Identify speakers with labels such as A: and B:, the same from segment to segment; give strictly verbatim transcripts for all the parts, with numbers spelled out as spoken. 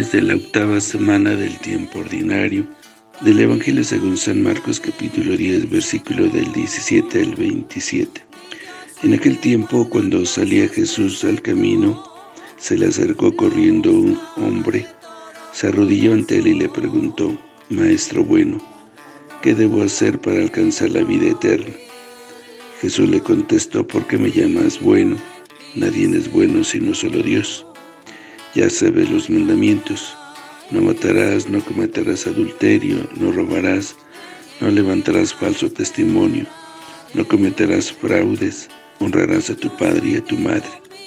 A: Lunes de la octava semana del tiempo ordinario del Evangelio según San Marcos, capítulo diez, versículo del diecisiete al veintisiete. En aquel tiempo, cuando salía Jesús al camino, se le acercó corriendo un hombre, se arrodilló ante él y le preguntó: Maestro bueno, ¿qué debo hacer para alcanzar la vida eterna? Jesús le contestó: ¿por qué me llamas bueno? Nadie es bueno sino solo Dios. Ya sabes los mandamientos: no matarás, no cometerás adulterio, no robarás, no levantarás falso testimonio, no cometerás fraudes, honrarás a tu padre y a tu madre.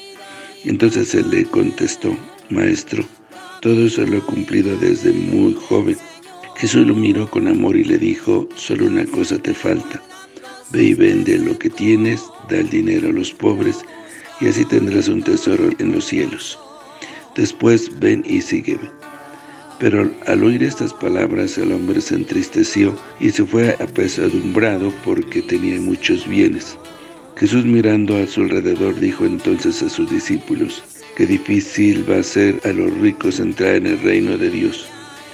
A: Entonces él le contestó: Maestro, todo eso lo he cumplido desde muy joven. Jesús lo miró con amor y le dijo: solo una cosa te falta. Ve y vende lo que tienes, da el dinero a los pobres, y así tendrás un tesoro en los cielos. Después ven y sígueme. Pero al oír estas palabras, el hombre se entristeció y se fue apesadumbrado porque tenía muchos bienes. Jesús, mirando a su alrededor, dijo entonces a sus discípulos: qué difícil va a ser a los ricos entrar en el reino de Dios.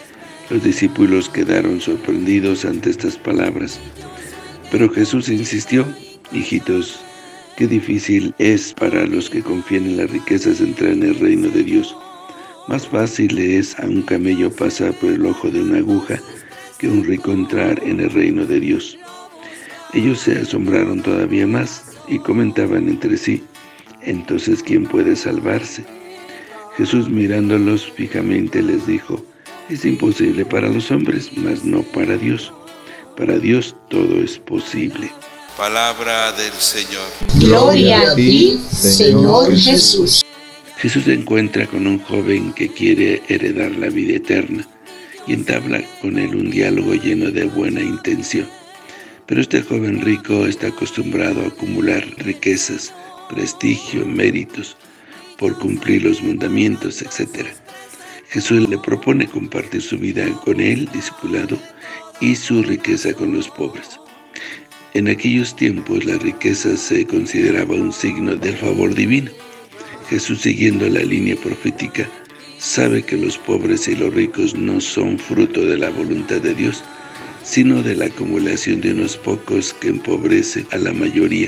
A: Los discípulos quedaron sorprendidos ante estas palabras. Pero Jesús insistió: hijitos, qué difícil es para los que confían en las riquezas entrar en el reino de Dios. Más fácil es a un camello pasar por el ojo de una aguja que a un rico entrar en el reino de Dios. Ellos se asombraron todavía más y comentaban entre sí: entonces, ¿quién puede salvarse? Jesús, mirándolos fijamente, les dijo: es imposible para los hombres, mas no para Dios. Para Dios todo es posible.
B: Palabra del Señor.
C: Gloria a ti, Señor Jesús.
A: Jesús se encuentra con un joven que quiere heredar la vida eterna y entabla con él un diálogo lleno de buena intención. Pero este joven rico está acostumbrado a acumular riquezas, prestigio, méritos, por cumplir los mandamientos, etcétera. Jesús le propone compartir su vida con él, discipulado, y su riqueza con los pobres. En aquellos tiempos la riqueza se consideraba un signo del favor divino. Jesús, siguiendo la línea profética, sabe que los pobres y los ricos no son fruto de la voluntad de Dios, sino de la acumulación de unos pocos que empobrece a la mayoría.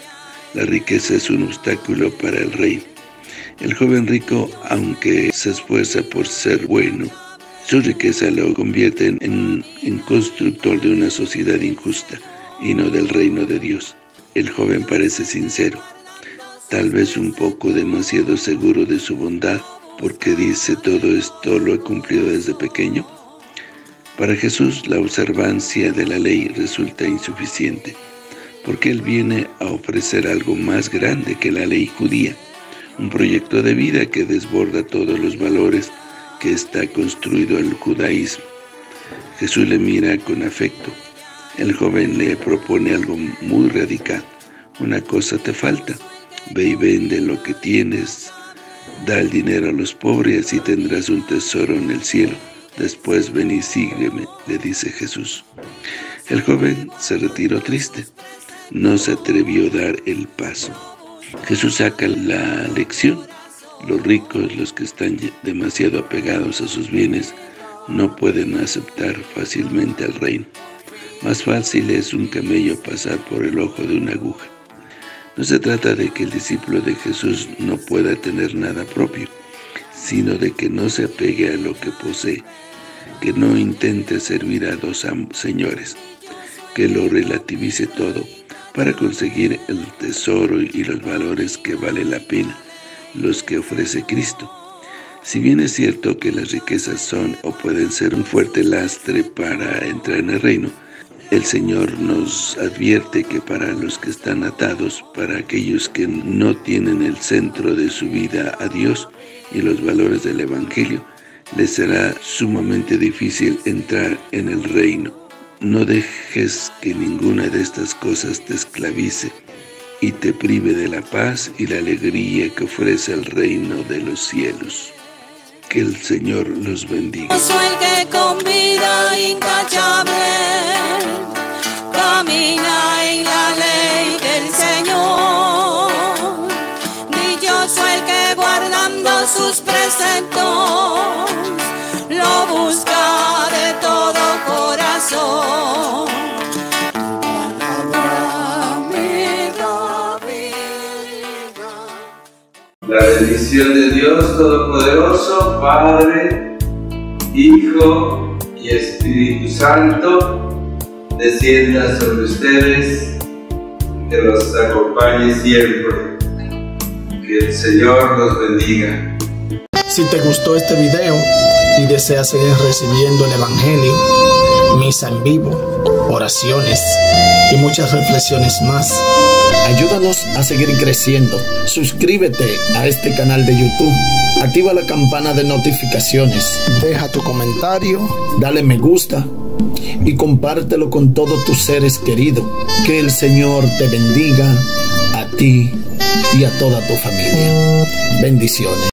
A: La riqueza es un obstáculo para el reino. El joven rico, aunque se esfuerza por ser bueno, su riqueza lo convierte en, en, en constructor de una sociedad injusta y no del reino de Dios. El joven parece sincero, tal vez un poco demasiado seguro de su bondad, porque dice: todo esto lo he cumplido desde pequeño. Para Jesús, la observancia de la ley resulta insuficiente, porque Él viene a ofrecer algo más grande que la ley judía, un proyecto de vida que desborda todos los valores que está construido el judaísmo. Jesús le mira con afecto. El joven le propone algo muy radical: una cosa te falta, ve y vende lo que tienes, da el dinero a los pobres y así tendrás un tesoro en el cielo. Después ven y sígueme, le dice Jesús. El joven se retiró triste, no se atrevió a dar el paso. Jesús saca la lección: los ricos, los que están demasiado apegados a sus bienes, no pueden aceptar fácilmente el reino. Más fácil es un camello pasar por el ojo de una aguja. No se trata de que el discípulo de Jesús no pueda tener nada propio, sino de que no se apegue a lo que posee, que no intente servir a dos señores, que lo relativice todo para conseguir el tesoro y los valores que vale la pena, los que ofrece Cristo. Si bien es cierto que las riquezas son o pueden ser un fuerte lastre para entrar en el reino, el Señor nos advierte que para los que están atados, para aquellos que no tienen el centro de su vida a Dios y los valores del Evangelio, les será sumamente difícil entrar en el reino. No dejes que ninguna de estas cosas te esclavice y te prive de la paz y la alegría que ofrece el reino de los cielos. Que el Señor los bendiga.
D: Soy el que con vida intachable camina en la ley del Señor. Dichoso el que guardando sus preceptos
E: bendición de Dios Todopoderoso, Padre, Hijo y Espíritu Santo, descienda sobre ustedes, que los acompañe siempre. Que el Señor los bendiga.
F: Si te gustó este video y deseas seguir recibiendo el Evangelio, misa en vivo, oraciones y muchas reflexiones más, ayúdanos a seguir creciendo. Suscríbete a este canal de YouTube, activa la campana de notificaciones, deja tu comentario, dale me gusta y compártelo con todos tus seres queridos. Que el Señor te bendiga a ti y a toda tu familia. Bendiciones.